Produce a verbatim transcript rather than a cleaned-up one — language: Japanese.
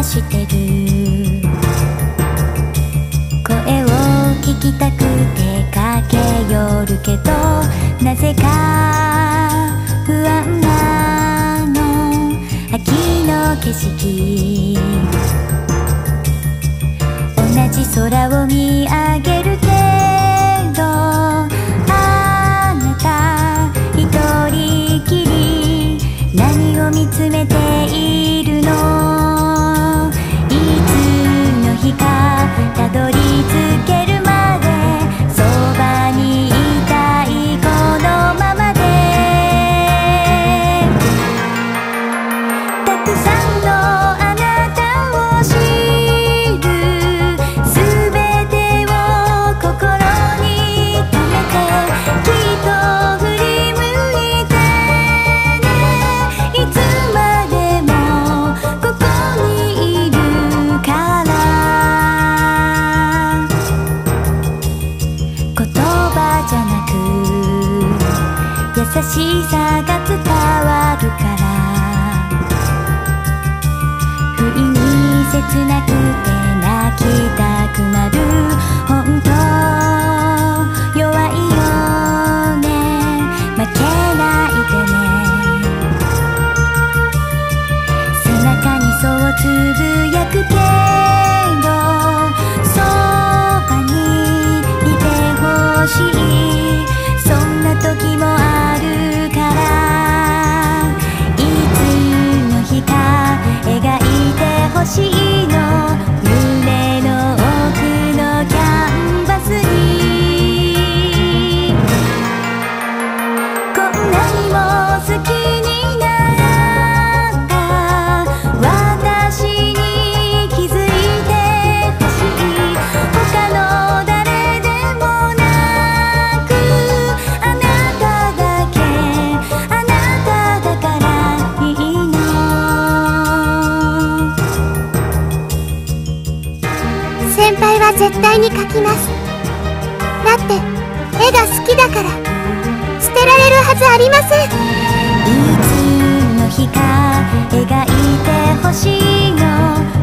してる。声を聞きたくて駆け寄るけど、なぜか不安なの。秋の景色、同じ空を見上げるけど、あなた一人きり何を見つめているの。いつの日かたどり着けるまでそばにいたいこのままで。たくさんのあなたを知る、すべてを心に留めて、きっと振り向いてね。いつまでもここにいるから。言葉じゃなく優しさが伝わるから、不意に切なくて泣きたくなる。本当弱いよね、負けないでね。背中にそうつぶやくけど、そばにいてほしい、そんな時もあるから。いつの日か描いてほしいの、胸の奥のキャンバスに。こんなにも好きになった私に気づいてほしい。他の誰でもなく、あなただけ、あなただからいいの。 先輩は絶対に描きます。だって絵が好きだから。捨てられるはずありません。 いつの日か描いてほしいの、